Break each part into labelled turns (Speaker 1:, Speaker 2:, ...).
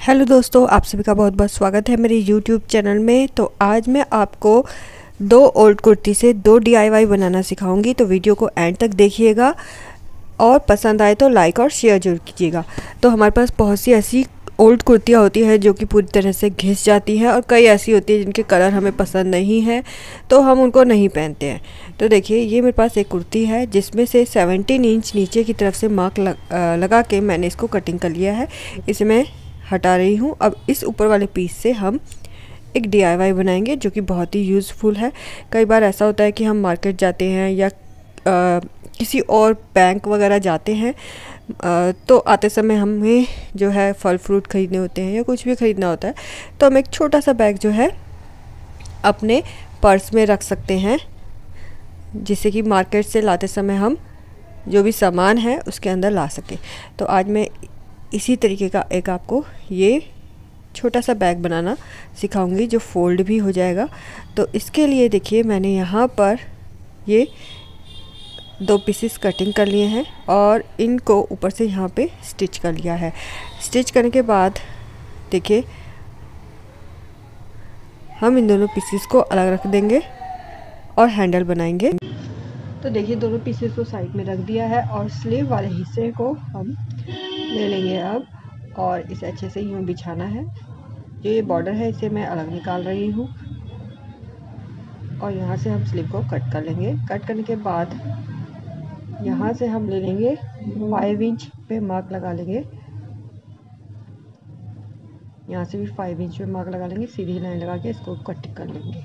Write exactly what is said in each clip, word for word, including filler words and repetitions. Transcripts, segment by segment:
Speaker 1: Hello दोस्तों, आप सभी का बहुत बहुत स्वागत है मेरे यूट्यूब चैनल में। तो आज मैं आपको दो ओल्ड कुर्ती से दो डीआईवाई बनाना सिखाऊंगी। तो वीडियो को एंड तक देखिएगा और पसंद आए तो लाइक और शेयर जरूर कीजिएगा। तो हमारे पास बहुत सी ऐसी ओल्ड कुर्तियाँ होती हैं जो कि पूरी तरह से घिस जाती हैं और कई ऐसी होती है जिनके कलर हमें पसंद नहीं है तो हम उनको नहीं पहनते हैं। तो देखिए, ये मेरे पास एक कुर्ती है जिसमें से सत्रह इंच नीचे की तरफ से मार्क लग, लगा के मैंने इसको कटिंग कर लिया है। इसे मैं हटा रही हूँ। अब इस ऊपर वाले पीस से हम एक डीआईवाई बनाएंगे जो कि बहुत ही यूज़फुल है। कई बार ऐसा होता है कि हम मार्केट जाते हैं या आ, किसी और बैंक वगैरह जाते हैं आ, तो आते समय हमें जो है फल फ्रूट ख़रीदने होते हैं या कुछ भी ख़रीदना होता है, तो हम एक छोटा सा बैग जो है अपने पर्स में रख सकते हैं, जिससे कि मार्केट से लाते समय हम जो भी सामान है उसके अंदर ला सकें। तो आज मैं इसी तरीके का एक आपको ये छोटा सा बैग बनाना सिखाऊंगी जो फोल्ड भी हो जाएगा। तो इसके लिए देखिए, मैंने यहाँ पर ये दो पीसेस कटिंग कर लिए हैं और इनको ऊपर से यहाँ पे स्टिच कर लिया है। स्टिच करने के बाद देखिए, हम इन दोनों पीसेस को अलग रख देंगे और हैंडल बनाएंगे। तो देखिए, दोनों पीसेस को साइड में रख दिया है और स्लीव वाले हिस्से को हम ले लेंगे अब, और इसे अच्छे से यूँ बिछाना है। जो ये बॉर्डर है इसे मैं अलग निकाल रही हूँ और यहाँ से हम स्लीव को कट कर लेंगे। कट करने के बाद यहाँ से हम ले लेंगे फाइव इंच पे मार्क लगा लेंगे। यहाँ से भी फाइव इंच पे मार्क लगा लेंगे, सीधी लाइन लगा के इसको कट कर लेंगे।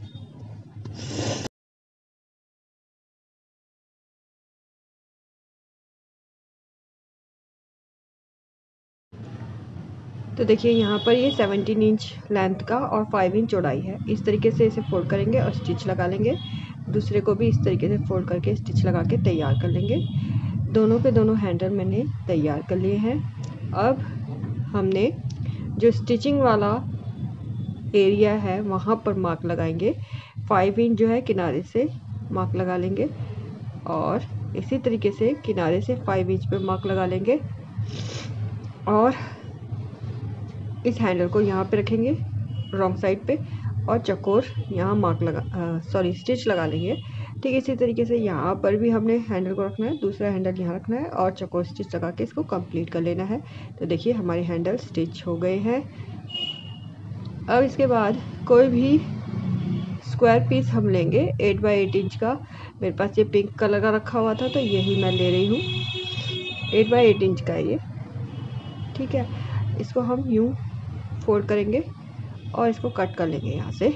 Speaker 1: तो देखिए, यहाँ पर ये सत्रह इंच लेंथ का और फाइव इंच चौड़ाई है। इस तरीके से इसे फोल्ड करेंगे और स्टिच लगा लेंगे। दूसरे को भी इस तरीके से फोल्ड करके स्टिच लगा के तैयार कर लेंगे। दोनों के दोनों हैंडल मैंने तैयार कर लिए हैं। अब हमने जो स्टिचिंग वाला एरिया है वहाँ पर मार्क लगाएंगे। फाइव इंच जो है किनारे से मार्क लगा लेंगे और इसी तरीके से किनारे से फाइव इंच पे मार्क लगा लेंगे और इस हैंडल को यहाँ पे रखेंगे रॉन्ग साइड पे और चकोर यहाँ मार्क लगा सॉरी स्टिच लगा लेंगे। ठीक इसी तरीके से यहाँ पर भी हमने हैंडल को रखना है, दूसरा हैंडल यहाँ रखना है और चकोर स्टिच लगा के इसको कंप्लीट कर लेना है। तो देखिए, हमारे हैंडल स्टिच हो गए हैं। अब इसके बाद कोई भी स्क्वायर पीस हम लेंगे एट बाई एट इंच का। मेरे पास ये पिंक कलर का रखा हुआ था तो यही मैं ले रही हूँ। एट बाई एट इंच का है ये, ठीक है। इसको हम यूँ फोल्ड करेंगे और इसको कट कर लेंगे यहाँ से।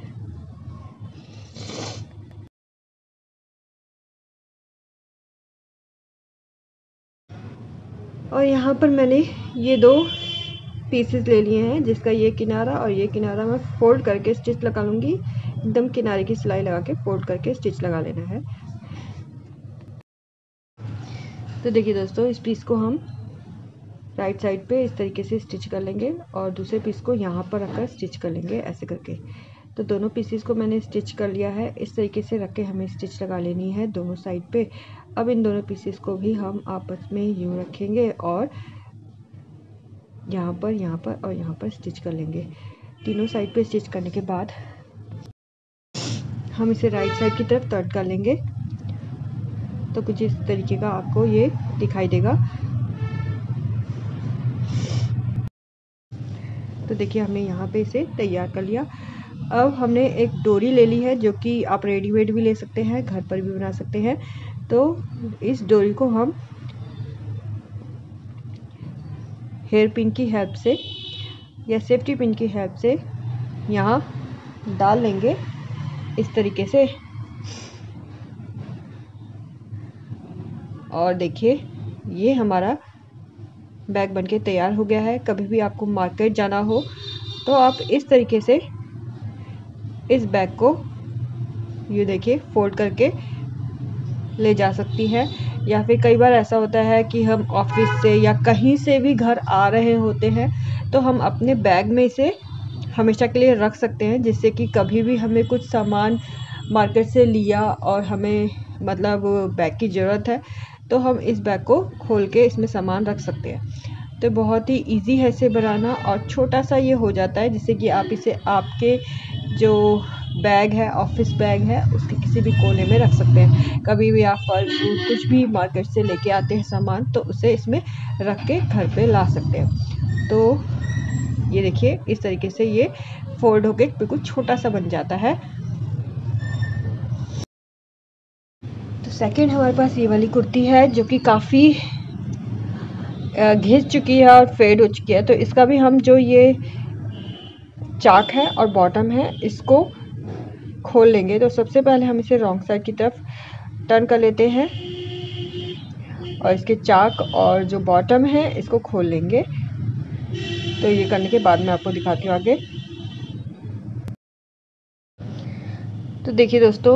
Speaker 1: और यहाँ पर मैंने ये दो पीसेस ले लिए हैं, जिसका ये किनारा और ये किनारा मैं फोल्ड करके स्टिच लगा लूँगी। एकदम किनारे की सिलाई लगा के फोल्ड करके स्टिच लगा लेना है। तो देखिए दोस्तों, इस पीस को हम राइट साइड पे इस तरीके से स्टिच कर लेंगे और दूसरे पीस को यहाँ पर रखकर स्टिच कर लेंगे ऐसे करके। तो दोनों पीसेस को मैंने स्टिच कर लिया है। इस तरीके से रख के हमें स्टिच लगा लेनी है दोनों साइड पे। अब इन दोनों पीसेस को भी हम आपस में यूँ रखेंगे और यहाँ पर यहाँ पर और यहाँ पर स्टिच कर लेंगे। तीनों साइड पे स्टिच करने के बाद हम इसे राइट साइड की तरफ टर्न कर लेंगे। तो कुछ इस तरीके का आपको ये दिखाई देगा। तो देखिए, हमने यहाँ पे इसे तैयार कर लिया। अब हमने एक डोरी ले ली है जो कि आप रेडीमेड भी ले सकते हैं, घर पर भी बना सकते हैं। तो इस डोरी को हम हेयर पिन की हेल्प से या सेफ्टी पिन की हेल्प से यहाँ डाल लेंगे इस तरीके से। और देखिए, ये हमारा बैग बनके तैयार हो गया है। कभी भी आपको मार्केट जाना हो तो आप इस तरीके से इस बैग को ये देखिए फोल्ड करके ले जा सकती है। या फिर कई बार ऐसा होता है कि हम ऑफिस से या कहीं से भी घर आ रहे होते हैं तो हम अपने बैग में इसे हमेशा के लिए रख सकते हैं, जिससे कि कभी भी हमें कुछ सामान मार्केट से लिया और हमें मतलब बैग की ज़रूरत है तो हम इस बैग को खोल के इसमें सामान रख सकते हैं। तो बहुत ही इजी है इसे बनाना और छोटा सा ये हो जाता है, जिससे कि आप इसे आपके जो बैग है, ऑफिस बैग है, उसके किसी भी कोने में रख सकते हैं। कभी भी आप फल फ्रूट कुछ भी मार्केट से लेके आते हैं सामान, तो उसे इसमें रख के घर पे ला सकते हैं। तो ये देखिए इस तरीके से ये फोल्ड होके बिल्कुल छोटा सा बन जाता है। तो सेकंड हमारे पास ये वाली कुर्ती है जो कि काफ़ी घिस चुकी है और फेड हो चुकी है। तो इसका भी हम जो ये चाक है और बॉटम है इसको खोल लेंगे। तो सबसे पहले हम इसे रॉन्ग साइड की तरफ टर्न कर लेते हैं और इसके चाक और जो बॉटम है इसको खोल लेंगे। तो ये करने के बाद मैं आपको दिखाती हूँ आगे। तो देखिए दोस्तों,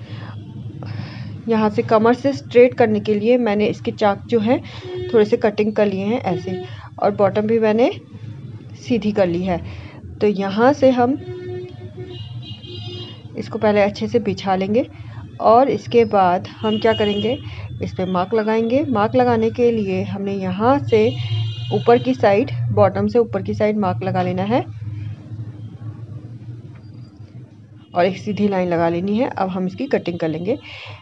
Speaker 1: यहाँ से कमर से स्ट्रेट करने के लिए मैंने इसके चाक जो है थोड़े से कटिंग कर लिए हैं ऐसे, और बॉटम भी मैंने सीधी कर ली है। तो यहाँ से हम इसको पहले अच्छे से बिछा लेंगे और इसके बाद हम क्या करेंगे, इस पर मार्क लगाएंगे। मार्क लगाने के लिए हमने यहाँ से ऊपर की साइड, बॉटम से ऊपर की साइड मार्क लगा लेना है और एक सीधी लाइन लगा लेनी है। अब हम इसकी कटिंग कर लेंगे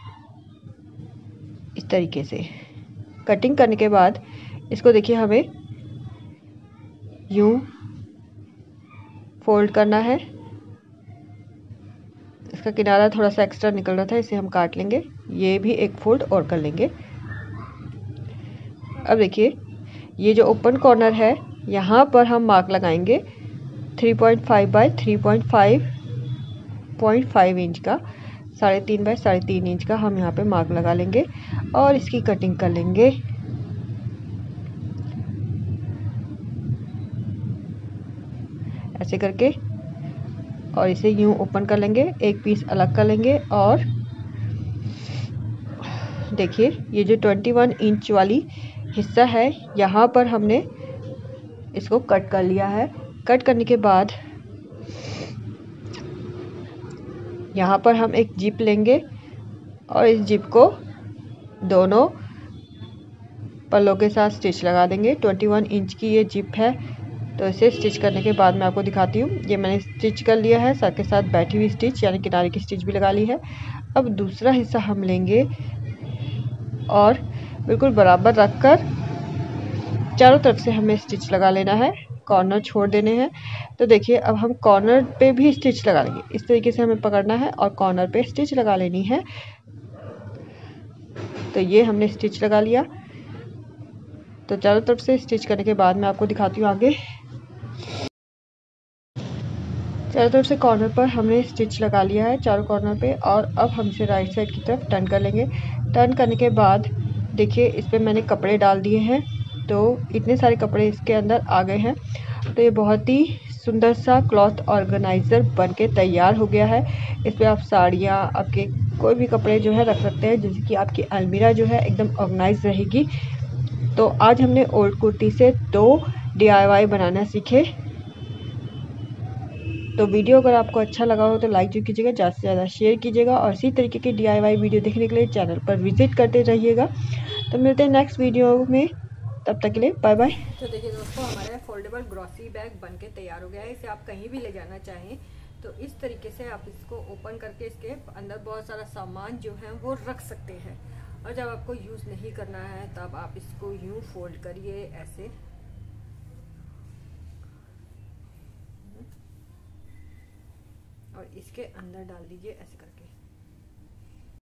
Speaker 1: इस तरीके से। कटिंग करने के बाद इसको देखिए हमें यूं फोल्ड करना है। इसका किनारा थोड़ा सा एक्स्ट्रा निकल रहा था, इसे हम काट लेंगे। ये भी एक फोल्ड और कर लेंगे। अब देखिए ये जो ओपन कॉर्नर है यहाँ पर हम मार्क लगाएंगे three point five by three point five point five inch का, साढ़े तीन बाय साढ़े तीन इंच का हम यहाँ पे मार्क लगा लेंगे और इसकी कटिंग कर लेंगे। ऐसे करके और इसे यूं ओपन कर लेंगे, एक पीस अलग कर लेंगे। और देखिए ये जो इक्कीस इंच वाली हिस्सा है यहाँ पर हमने इसको कट कर लिया है। कट करने के बाद यहाँ पर हम एक जिप लेंगे और इस जिप को दोनों पल्लों के साथ स्टिच लगा देंगे। इक्कीस इंच की ये जिप है, तो इसे स्टिच करने के बाद मैं आपको दिखाती हूँ। ये मैंने स्टिच कर लिया है, साथ के साथ बैठी हुई स्टिच यानी किनारे की स्टिच भी लगा ली है। अब दूसरा हिस्सा हम लेंगे और बिल्कुल बराबर रखकर चारों तरफ से हमें स्टिच लगा लेना है, कॉर्नर छोड़ देने हैं। तो देखिए अब हम कॉर्नर पे भी स्टिच लगा लेंगे। इस तरीके से हमें पकड़ना है और कॉर्नर पे स्टिच लगा लेनी है। तो ये हमने स्टिच लगा लिया। तो चारों तरफ से स्टिच करने के बाद मैं आपको दिखाती हूँ आगे। चारों तरफ से कॉर्नर पर हमने स्टिच लगा लिया है चारों कॉर्नर पे, और अब हम इसे राइट साइड की तरफ टर्न कर लेंगे। टर्न करने के बाद देखिए इस पर मैंने कपड़े डाल दिए हैं, तो इतने सारे कपड़े इसके अंदर आ गए हैं। तो ये बहुत ही सुंदर सा क्लॉथ ऑर्गेनाइज़र बन के तैयार हो गया है। इस पर आप साड़ियाँ, आपके कोई भी कपड़े जो है रख सकते हैं, जिससे कि आपकी अलमीरा जो है एकदम ऑर्गेनाइज रहेगी। तो आज हमने ओल्ड कुर्ती से दो डी आई वाई बनाना सीखे। तो वीडियो अगर आपको अच्छा लगा हो तो लाइक जो कीजिएगा, ज़्यादा से ज़्यादा शेयर कीजिएगा और इसी तरीके की डी आई वाई वीडियो देखने के लिए चैनल पर विजिट करते रहिएगा। तो मिलते हैं नेक्स्ट वीडियो में, तब तक के लिए बाय बाय। तो देखिए दोस्तों, हमारा फोल्डेबल ग्रॉसरी बैग बन के तैयार हो गया है। इसे आप कहीं भी ले जाना चाहें तो इस तरीके से आप इसको ओपन करके इसके अंदर बहुत सारा सामान जो है वो रख सकते हैं। और जब आपको यूज़ नहीं करना है तब आप इसको यूँ फोल्ड करिए ऐसे, और इसके अंदर डाल दीजिए ऐसे करके।